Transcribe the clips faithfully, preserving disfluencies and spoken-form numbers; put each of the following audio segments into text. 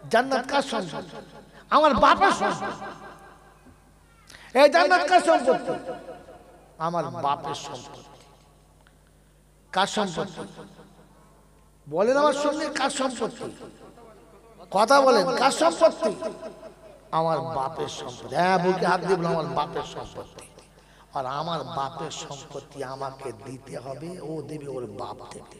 জান্নাত কার সম্পত্তি? আমার বাপের সম্পত্তি। এই জান্নাত কার সম্পত্তি? আমার বাপের সম্পত্তি। কার সম্পত্তি বলেন আমার সঙ্গে? কার সম্পত্তি? কথা বলেন, কার সম্পত্তি? আমার বাপের সম্পত্তি। হ্যাঁ, বুকে হাত দিয়ে বলুন, আমার বাপের সম্পত্তি। আর আমার বাপের সম্পত্তি আমাকে দিতে হবে, ও দেবে, ওর বাপ দেবে।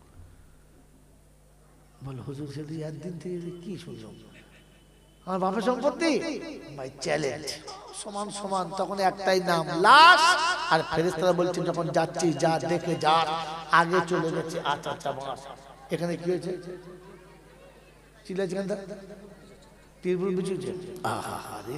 বল হুজুর, সেদিন একদিন থেকে কি শুনলাম, আমার বাপের সম্পত্তি? ভাই চ্যালেঞ্জ, সমান সমান। তখন একটাই নাম, লাশ। আর ফেরেশতারা বলছেন যখন যাচ্ছি, যা দেখে যা, আগে চলে গেছে। আচ্ছা আচ্ছা, বাস এখানে কি হয়েছে? চিল্লাচ্ছে কেন? তীরপুর বিচুছে। আহা রে,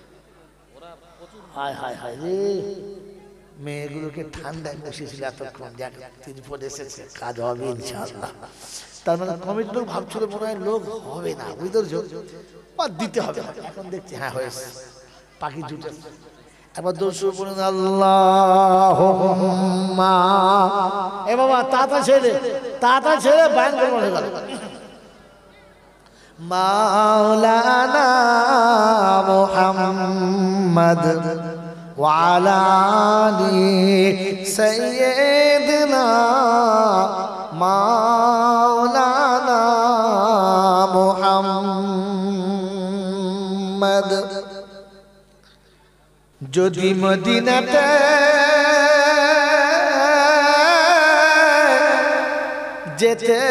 হায় হায় হায় রে, মেয়েগুলোকে ঠান্ডায় বসেছিল এতক্ষণ, দেখ তীরপুর এসেছে, কাজ হবে ইনশাআল্লাহ। তার মানে কমিটির লোক ভাবছিল মনে হয় লোক হবে না, বুঝতে দিতে হবে। এখন দেখছি হ্যাঁ হয়েছে, পাখি জুটে। একবার দর্শক বলুন আল্লাহুম্মা। এ বাবা তাতা ছেড়ে, তাতা ছেড়ে ব্যাংক করে গেল। মাওলানা মুহাম্মদ ওয়া আলা আলি সাইয়্যিদিনা মাওলানা মুহাম্মদ। যদি মদিনাতে যেতে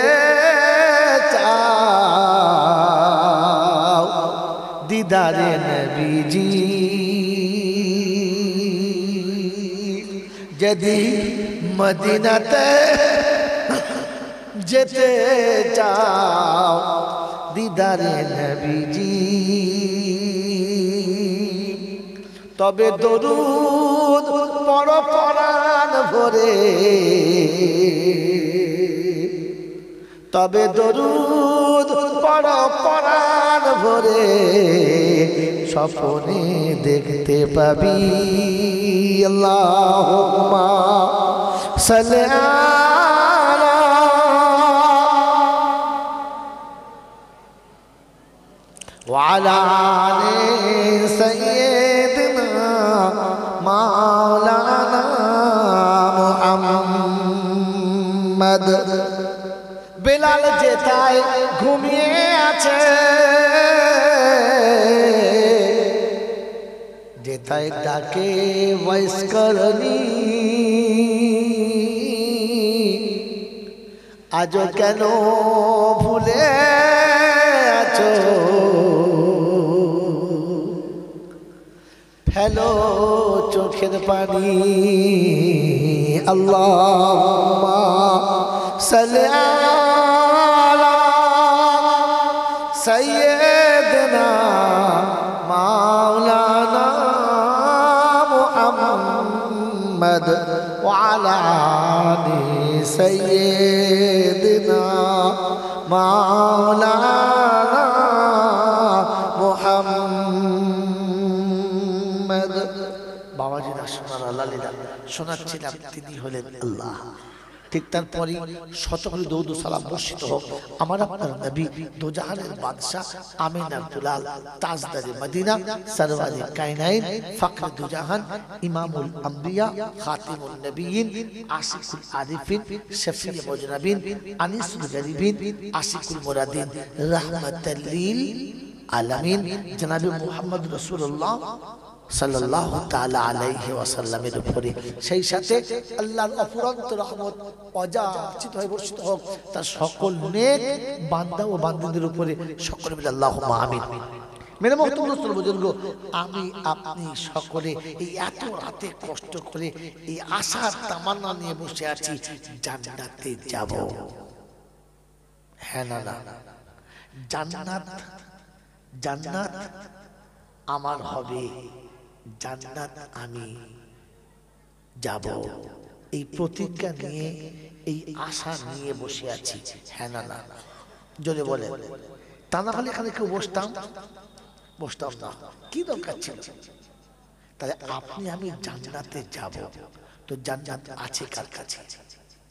চাও, দিদারে নবীজি, যদি মদিনাতে যেতে চাও, দিদারে নবীজি, তবে দরুদ পড়ো পরাণ ভরে, তবে দরুদ পড়ো পরাণ ভরে, স্বপ্নে দেখতে পাবি। আল্লাহুম্মা সাল্লি আলা ওয়া আলা আলি সাইয়্যিদিনা মাওলানা মুহাম্মদ। বেলাল যেথায় ঘুমিয়ে আছে, যেথায় ডাকে বয়স্করণী, আজও কেন ভুলে আছো, ফেলো চোখের পানি। আল্লাহুম্মা সাল্লি আলা সাইয়্যিদিনা মাওলানা মুহাম্মদ ওয়া আলা আলি সাইয়্যিদিনা মাওলানা মুহাম্মদ। বাবাজিরা শোনার আল্লাহ শোনাচ্ছিলাম, তিনি হলেন আল্লাহ। ঠিক তারপরে শতকরি দৌদ সালাম বর্ষিত হোক আমার আপনার নবী, দোজাহানের বাদশা, আমিনার দুলাল, তাজদারে মদিনা, সরওয়ারে কায়নাইন, ফখরে দুজাহান, ইমামুল আম্বিয়া, খাতিমুন নবিয়্যিন, আশিকুল আরিফিন, শফিয়ে মুজনাবিন, আনিসুল গরিবিন, আশিকুল মুরাদিন, রাহমাতাল লিল আলামিন, জনাবে মুহাম্মদ রাসূলুল্লাহ সাল্লাল্লাহু তাআলা আলাইহি ওয়াসাল্লামের উপরে, সেই সাথে আল্লাহর অফুরন্ত রহমত অযাচিত হয়ে বর্ষিত হোক তার সকল নেক বান্দা ও বান্দীদের উপরে। সকলে মিলে আল্লাহুম্মা আমিন। মেরে মুহতারাম বুজুর্গ, আমি আপনি সকলে এই এত রাতে কষ্ট করে এই আশার তামান্না নিয়ে বসে আছি জান্নাতে যাব। হ্যাঁ না না, জান্নাত জান্নাত আমার হবে, জান্নাত আমি যাব, এই প্রতিজ্ঞা নিয়ে এই আশা নিয়ে বসে আছি। হ্যাঁ না না, জোরে বলে। তা না হলে এখানে কেউ বসতাম বসতাম না, কি দরকার ছিল? তাহলে আপনি আমি জান্নাতে যাব, তো জান্নাত আছে কার কাছে?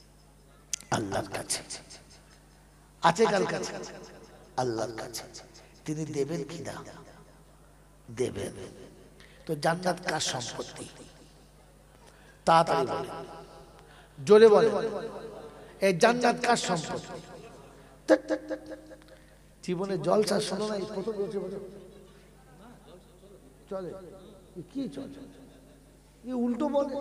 আল্লাহর কাছে। আছে কার কাছে? আল্লাহর কাছে। তিনি দেবেন কি না? দেবেন। তো জান্নাত কার সম্পত্তি? তাড়াতাড়ি বলেন, জোরে বলেন, এই জান্নাত কার সম্পত্তি? জীবনে জলসা শোনো না, প্রথম চলে কি চলে উল্টো বলে।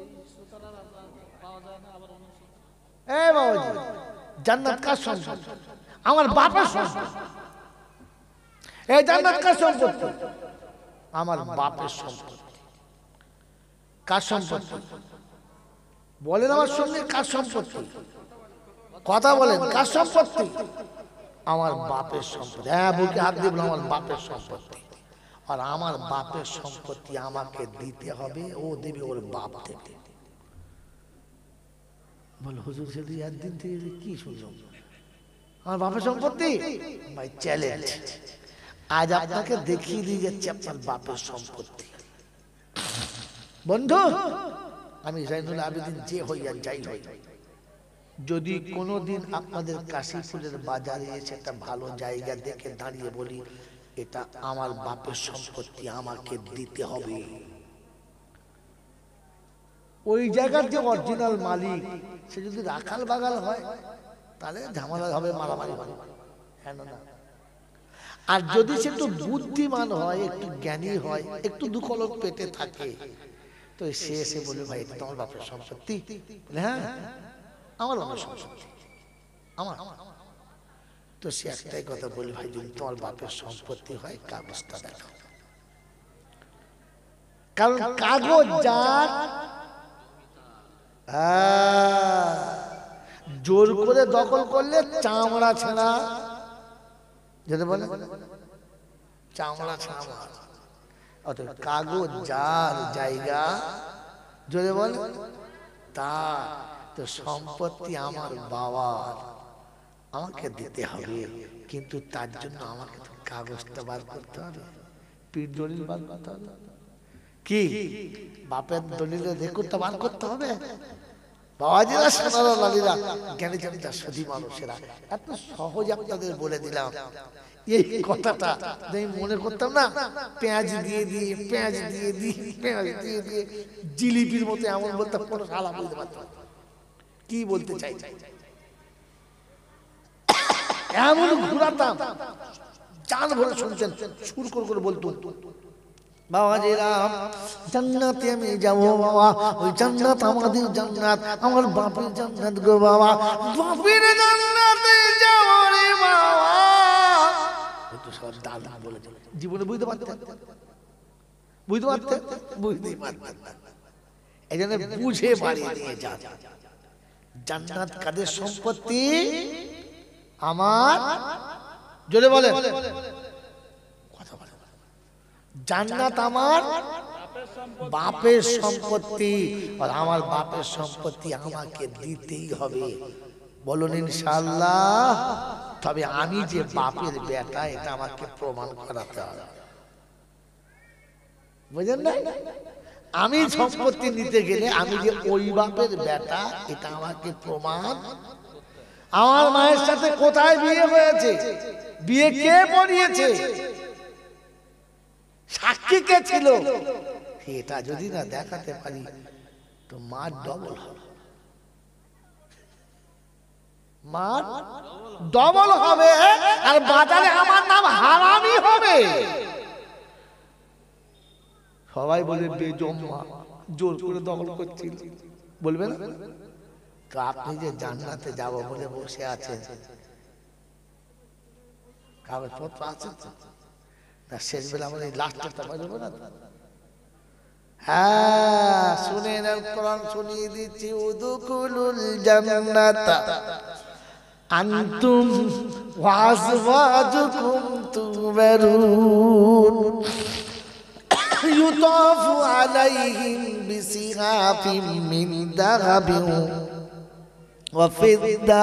এ বাবাজি, জান্নাত কার সম্পত্তি? আমার বাপের সম্পত্তি। এই জান্নাত কার সম্পত্তি? আমার বাপের সম্পত্তি। কার সম্পত্তি বলেন আমার সঙ্গে? কার সম্পত্তি? কথা বলেন, কার সম্পত্তি? আমার বাপের সম্পত্তি। হ্যাঁ, বুকে হাত দিয়ে বলো, আমার বাপের সম্পত্তি। আর আমার বাপের সম্পত্তি আমাকে দিতে হবে, ও দেবে, ওর বাপ দেবে। বল হুজুর, সেদিন একদিন থেকে কি শুনলাম আমার বাপের সম্পত্তি? ভাই চ্যালেঞ্জ, আজ আপনাকে দেখিয়ে দিয়ে যাচ্ছে আপনার বাপের সম্পত্তি। বন্ধু, আমি জাইনুল আবেদিন যে হই আর যাই হই, যদি কোনোদিন আপনাদের কাশীপুরের বাজারে এসে একটা ভালো জায়গা দেখে দাঁড়িয়ে বলি এটা আমার বাপের সম্পত্তি, আমাকে দিতে হবে, ওই জায়গার যে অরিজিনাল মালিক সে যদি রাখাল বাগাল হয় তাহলে ঝামেলা হবে, মারামারি হবে। হ্যাঁ না? আর যদি সে একটু বুদ্ধিমান হয়, একটু জ্ঞানী হয়, একটু দুকলক পেটে থাকে, তো সে এসে বলে ভাই এটা তোমার বাপের সম্পত্তি। হ্যাঁ, আমার বাপের সম্পত্তি, আমার। তো সে একটাই কথা বলি, ভাই যদি তোমার বাপের সম্পত্তি হয় কাগজটা দেখাও। কারণ কাগজ যার, জোর করে দখল করলে চামড়া ছেঁড়া, যেটা বলে চামড়া ছেঁড়া। অর্থাৎ কাগজ যার জায়গা, জোরে বলে তার। তো সম্পত্তি আমার বাবার, আমাকে দিতে হবে, কিন্তু তার জন্য আমাকে তো কাগজটা বার করতে হবে, পিঠ দলিল বার করতে হবে। কি বাপের দলিলের রেকর্ডটা বার করতে হবে। বাবাজিরা, সোনারা, লালীরা, জ্ঞানী জনিতা সধী মানুষেরা, এত সহজ আপনাদের বলে দিলাম। এই কথাটা আমি মনে করতাম না, পেঁয়াজ দিয়ে দিয়ে পেঁয়াজ দিয়ে দিয়ে পেঁয়াজ দিয়ে দিয়ে জিলিপির মতো এমন বলতাম, কোনো শালা বলতে পারতাম কি বলতে চাই, এমন ঘুরাতাম, জান ভরে শুনছেন, সুর করে করে বলতো। বাবাজিরা, জান্নাতে আমি যাবো বাবা, ওই জান্নাত আমাদের জান্নাত, আমার বাপের জান্নাত গো বাবা, বাপের জান্নাতে যাবো রে বাবা। একটু সব দাদা বলে জীবনে বুঝতে পারতেন? বুঝতে পারতেন? বুঝতেই পারতেন না। এই জন্য বুঝে বাড়িয়ে দিয়ে যান। জান্নাত কাদের সম্পত্তি? আমার। জোরে বলেন, কথা বলেন। জান্নাত আমার বাপের সম্পত্তি, আর আমার বাপের সম্পত্তি আমাকে দিতেই হবে। বলুন ইনশাআল্লাহ। তবে আমি যে বাপের বেটা এটা আমাকে প্রমাণ করাতে হবে, বুঝলেন না? আমি সম্পত্তি নিতে গেলে আমি যে ওই বাপের বেটা এটা আমাকে প্রমাণ। আমার মায়ের সাথে কোথায় বিয়ে হয়েছে, বিয়ে কে পড়িয়েছে, সাক্ষী কে ছিল, এটা যদি না দেখাতে পারি তো মার ডবল হবে, মার ডবল হবে। আর বাজারে আমার নাম হারামি হবে। সবাই বলে বেজম্মা, জোর করে দখল করছিল, বলবে না? তো আপনি যে জান্নাতে যাব বলে বসে আছেন, কাগজপত্র আছে না? শেষ বেলা আমরা এই লাস্টটা বাজবো না? হ্যাঁ, শুনে নেন, কোরআন শুনিয়ে দিচ্ছি। উদুকুলুল জান্নাতা আনতুম ওয়া আজওয়াজুকুম তুবারুন ইউতাফু আলাইহিম বিসিহাফিম মিন দাহাবিন ওয়া ফিদ্দা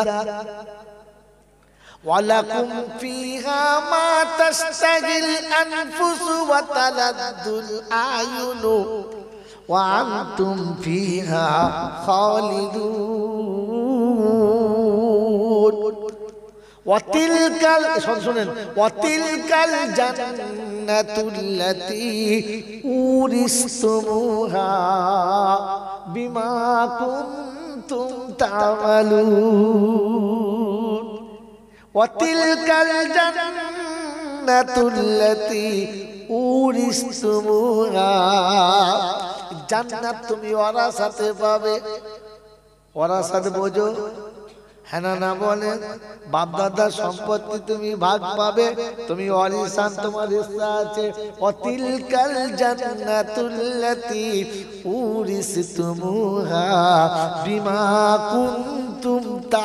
ওয়ালাকুম ফিহা মা তাশতাহিল আনফুসু ওয়া তালাদ্দুল আয়ুনু ওয়া আনতুম ফিহা খালিদুন ওয়াতিলকাল শুনেন ওয়াতিলকাল জান্নাতুল্লাতী উরিসতুমুহা বিমা কুনতুম তা'মালুন ওয়াতিলকাল জান্নাতুল্লাতী উরিসতুমুহা জান্নাত তুমি ওয়ারাসাতে পাবে ওয়ারাসাত বোঝো হ্যাঁ না বলে বাপ দাদার সম্পত্তি তুমি ভাগ পাবে তুমি ওয়ারিসান তোমার ইচ্ছা আছে ওয়াতিলকাল জান্নাতুল্লাতী উরিসতুমুহা বিমা কুনতুম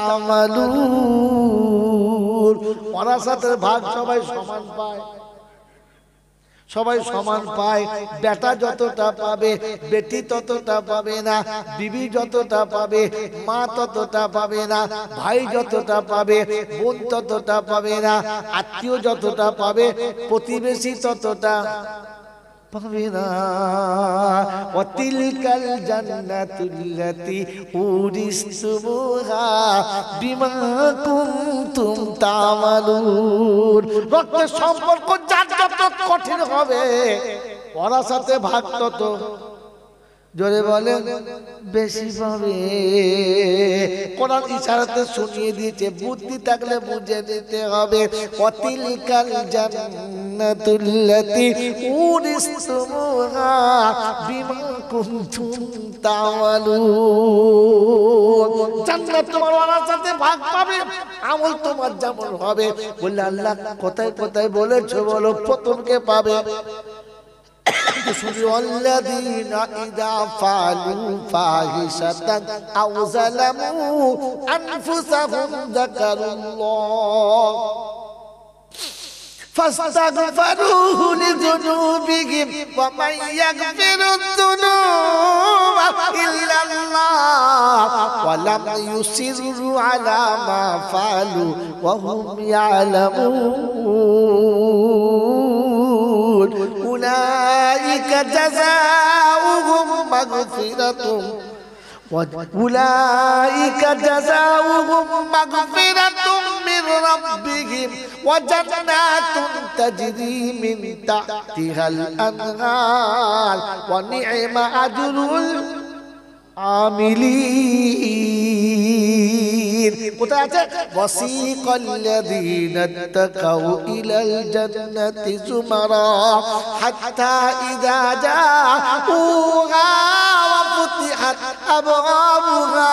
তা'মালুন ওয়ারাসাতের ভাগ সবাই সমান পায় সবাই সমান পায় বেটা যতটা পাবে বেটি ততটা পাবে না বিবি যতটা পাবে মা ততটা পাবে না ভাই যতটা পাবে বোন ততটা পাবে না আত্মীয় যতটা পাবে প্রতিবেশী ততটা পাবে না ওয়াতিলকাল জান্নাতুল্লাতী উরিসতুমুহা বিমা কুনতুম তা'মালুন রক্তের সম্পর্ক যার যত কঠিন হবে ওয়ারাসাতে ভাগ তত জোরে বলেন বেশি পাবে কোরআন ইশারাতে শুনিয়ে দিয়েছে বুদ্ধি থাকলে বুঝে নিতে হবে ওয়াতিলকাল জান্নাতুল্লাতী উরিসতুমুহা বিমা কুনতুম তা'মালুন জান্নাত তোমার ওয়ারাসাতে ভাগ পাবে আমল তোমার যেমন হবে বললে আল্লাহ কোথায় কোথায় বলেছো বলো প্রথমকে পাবে والذين إذا فعلوا فاحشة أو ظلموا أنفسهم ذكروا الله فاستغفروه لذنوبهم ومن يغفر الذنوب إلا الله ولم يصروا على ما فعلوا وهم يعلمون أولئك جزاؤهم مغفرة أولئك جزاؤهم مغفرة من ربهم وجنات تجري من تحتها الأنهار ونعم أجر العاملين وسيق الذين اتقوا إلى الجنة زمرا حتى إذا جاءوها وفتحت أبوابها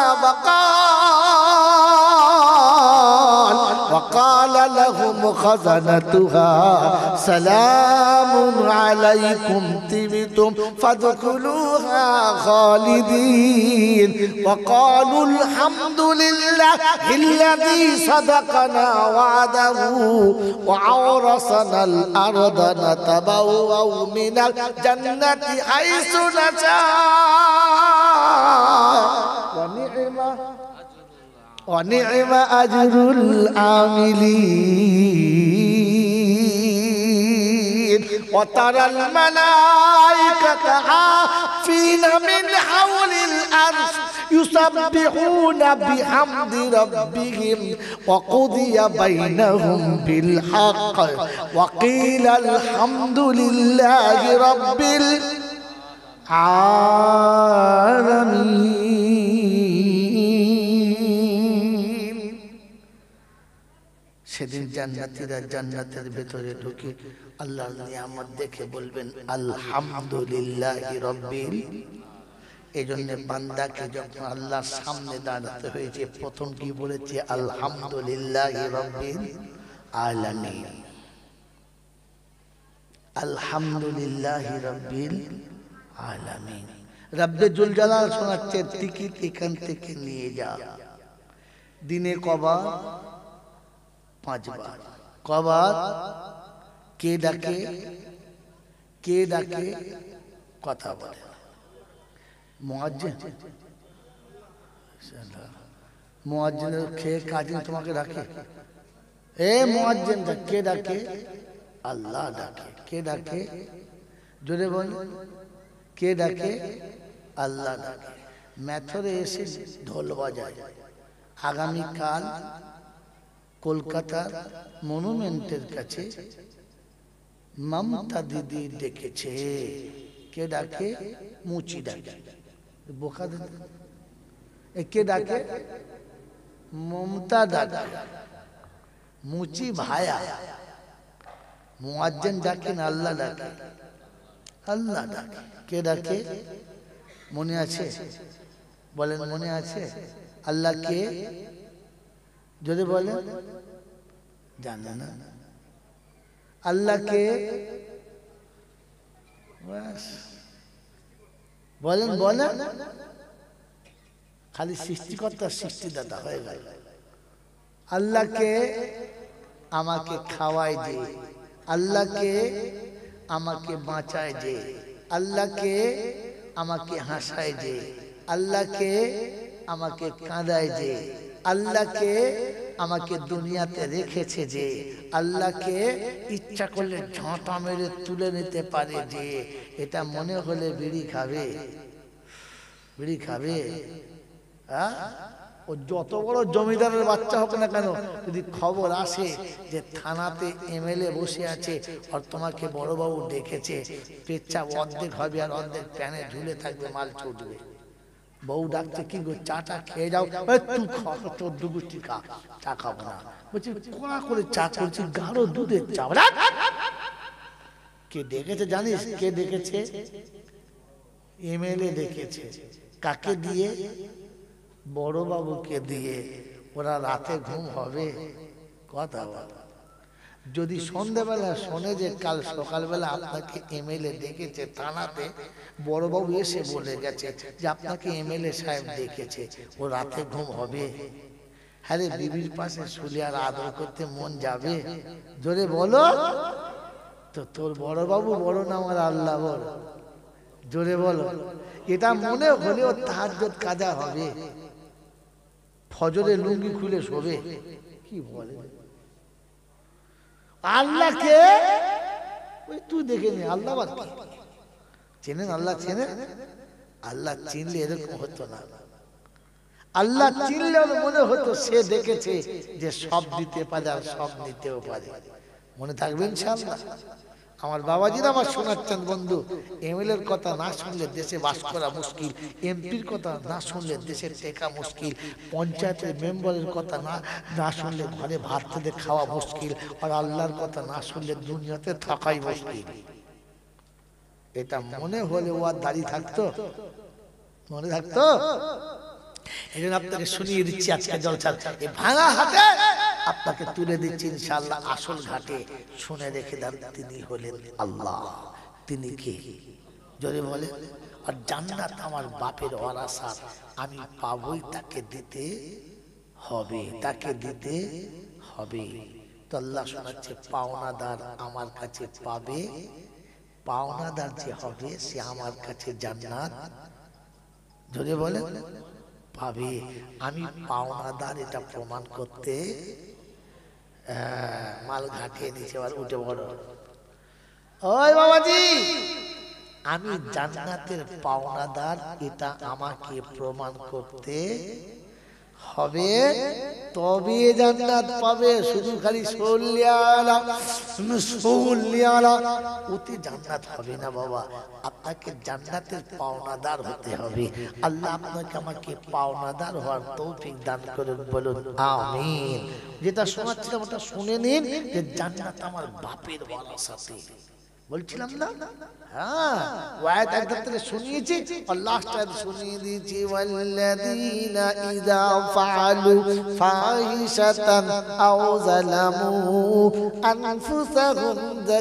وقال وقال لهم خزنتها سلام عليكم طبتم فادخلوها خالدين وقالوا الحمد لله الذي صدقنا وعده وأورثنا الأرض نتبوأ من الجنة حيث نشاء ونعم ونعم أجر العاملين وترى الملائكة حافين من حول العرش يسبحون بحمد ربهم وقضي بينهم بالحق وقيل الحمد لله رب العالمين সেদিন জান্নাতীরা জান্নাতের ভিতরে ঢুকে আল্লাহর নিয়ামত দেখে বলবেন আলহামদুলিল্লাহি রাব্বিল এজন্য বান্দাকে যখন আল্লাহর সামনে দাঁড়াতে হয়েছে প্রথম কি বলেছে আলহামদুলিল্লাহি রাব্বিল আলামিন আলহামদুলিল্লাহি রাব্বিল আলামিন রব্বে জুল জালাল শোনাচ্ছে টিকিট এখান থেকে নিয়ে যা দিনে কবার পাঁচবার কবার কে ডাকে কে ডাকে কথা বলে মুয়াজ্জিন মুয়াজ্জিনের খেয়ে কাজিন তোমাকে ডাকে এ মুয়াজ্জিন কে ডাকে আল্লাহ ডাকে কে ডাকে জোরে বল কে ডাকে আল্লাহ ডাকে মেথরে এসে ঢোল বাজায় আগামীকাল কলকাতার মনুমেন্টের কাছে মমতা দিদি ডেকেছে। কে ডাকে? মুচি ডাকে। বোকা দিদি কে ডাকে? মমতা ডাকে। মুচি ভায়া। মুয়াজ্জিন ডাকে না আল্লাহ ডাকে? আল্লাহ ডাকে। কে ডাকে? মনে আছে? বলেন মনে আছে? আল্লাহ কে? যদি বলেন জানে না। আল্লাহ কে? বলেন বলেন। খালি সৃষ্টিকর্তা সৃষ্টিদাতা হয়ে গেল। আল্লাহকে আমাকে খাওয়ায় যে, আল্লাহকে আমাকে বাঁচায় যে, আল্লাহকে আমাকে হাসায় যে, আল্লাহকে আমাকে কাঁদায় যে, আল্লাহকে আমাকে দুনিয়াতে রেখেছে যে, আল্লাহকে ইচ্ছা করলে ঝাঁটা মেরে তুলে নিতে পারে যে, এটা মনে হলে বিড়ি খাবে? বিড়ি খাবে? হ্যাঁ, ও যত বড় জমিদারের বাচ্চা হোক না কেন, যদি খবর আসে যে থানাতে এমএলএ বসে আছে আর তোমাকে বড়বাবু ডেকেছে, পেচ্ছাপ অর্ধেক হবে আর অর্ধেক প্যানে ঝুলে থাকবে, মাল ছুটবে। বউ ডাকছে, কি গো চাটা খেয়ে যাও। তুই খা, তোর দুগুষ্টি খা। চা খাবো না। বলছি কোনা করে চা করছি, গাঢ় দুধের চা। কে ডেকেছে জানিস? কে ডেকেছে? এমএলএ ডেকেছে। কাকে দিয়ে? বড় বাবুকে দিয়ে। ওরা রাতে ঘুম হবে? কথা বল। যদি সন্ধ্যাবেলা শোনে যে কাল সকালবেলা আপনাকে এমএলএ ডেকেছে থানাতে, বড়বাবু এসে বলে গেছে যে আপনাকে এমএলএ সাহেব ডেকেছে, ও রাতে ঘুম হবে? হ্যাঁ রে, বিবির পাশে শুলে আর আদর করতে মন যাবে? জোরে বলো। তো তোর বড়বাবু বড় না আমার আল্লাহ বড়? জোরে বলো। এটা মনে হলেও তাহাজ্জুদ কাজা হবে, ফজরে লুঙ্গি খুলে শোবে। কি বলে? আল্লাহকে ওই তুই দেখে নে, আল্লাহ বাদ চেনেন? আল্লাহ চেনেন? আল্লাহ চিনলে এরকম হতো না। আল্লাহ চিনলে মনে হতো সে দেখেছে যে সব দিতে পারে আর সব নিতেও পারে। মনে থাকবে ইনশাআল্লাহ। আমার বাবাজিরা আমার শোনাচ্ছেন বন্ধু, এমএলএর কথা না শুনলে দেশে বাস করা মুশকিল, এমপির কথা না শুনলে দেশের টেকা মুশকিল, পঞ্চায়েতের মেম্বারের কথা না না শুনলে ঘরে ভাত খেতে খাওয়া মুশকিল, আর আল্লাহর কথা না শুনলে দুনিয়াতে থাকাই মুশকিল। এটা মনে হলে ও আর দাঁড়িয়ে থাকতো? মনে থাকতো? এই জন্য আপনাকে শুনিয়ে দিচ্ছি আজকে জলসার এই ভাঙা হাতে আপনাকে তুলে দিচ্ছি ইনশাআল্লাহ আসল ঘাটে। শুনে রেখে দেন, তিনি হলেন আল্লাহ। তিনি কে? জোরে বলে। আর জান্নাত আমার বাপের ওয়ারাসাত, আমি পাবই, তাকে দিতে হবে, তাকে দিতে হবে। তো আল্লাহ শোনাচ্ছে, পাওনাদার আমার কাছে পাবে, পাওনাদার যে হবে সে আমার কাছে জান্নাত জোরে বলে পাবে। আমি পাওনাদার এটা প্রমাণ করতে মাল ঘাটিয়ে নিচে উঠে বড়, ওই বাবাজি আমি জান্নাতের পাওনাদার এটা আমাকে প্রমাণ করতে হবে, তবে জান্নাত পাবে। শুধু খালি সল্লিয়ালা সল্লিয়ালা ওতে জান্নাত হবে না বাবা, আপনাকে জান্নাতের পাওনাদার হতে হবে। আল্লাহ আপনাকে আমাকে পাওনাদার হওয়ার তৌফিক দান করুন, বলুন আমিন। যেটা শোনাচ্ছিলাম ওটা শুনে নিন, যে জান্নাত আমার বাপের ওয়ারাসাতে বলছিলাম না? হ্যাঁ, ওয়ায়াত একদম থেকে শুনিয়েছি আর লাস্ট আয়াত শুনিয়ে দিয়েছি, ওয়াল্লাযীনা ইযা ফাআলু ফাহিশাতান আও যালামু আনফুসাহুম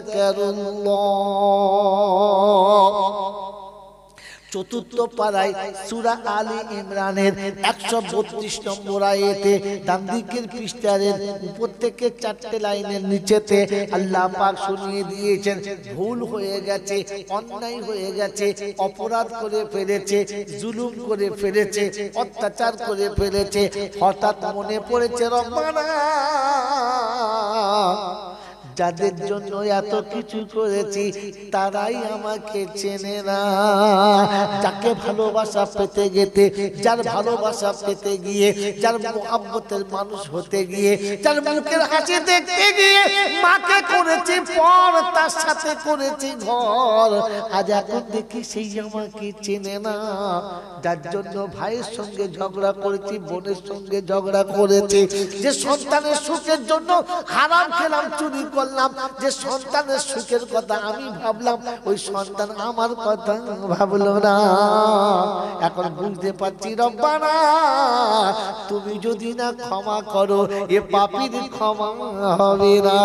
যাকারুল্লাহ। চতুর্থ পারায় সূরা আলী ইমরানের একশো বত্রিশ নম্বর আয়াতে ডান দিকের পৃষ্ঠারের উপর থেকে চারটে লাইনের নিচেতে আল্লাহ পাক শুনিয়ে দিয়েছেন, ভুল হয়ে গেছে, অন্যায় হয়ে গেছে, অপরাধ করে ফেলেছে, জুলুম করে ফেলেছে, অত্যাচার করে ফেলেছে, হঠাৎ মনে পড়েছে রব্বানা যাদের জন্য এত কিছু করেছি তারাই আমাকে চেনে না। যাকে ভালোবাসা পেতে গেতে, যার ভালোবাসা পেতে গিয়ে, যার মুহাব্বতের মানুষ হতে গিয়ে, যার মুখের হাসি দেখতে গিয়ে মাকে করেছি পর, তার সাথে করেছি ঘর, আজ এখন দেখি সেই আমাকে চেনে না। যার জন্য ভাইয়ের সঙ্গে ঝগড়া করেছি, বোনের সঙ্গে ঝগড়া করেছি, যে সন্তানের সুখের জন্য হারাম খেলাম, চুরি করলাম, যে সন্তানের সুখের কথা আমি ভাবলাম, ওই সন্তান আমার কথা ভাবলো না। এখন বুঝতে পারছি রব্বানা তুমি যদি না ক্ষমা করো এ পাপীর ক্ষমা হবে না।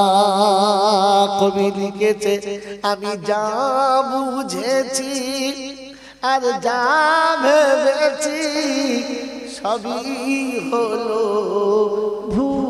কবি লিখেছে আমি যা বুঝেছি আর যা ভেবেছি সবই হলো ভুল।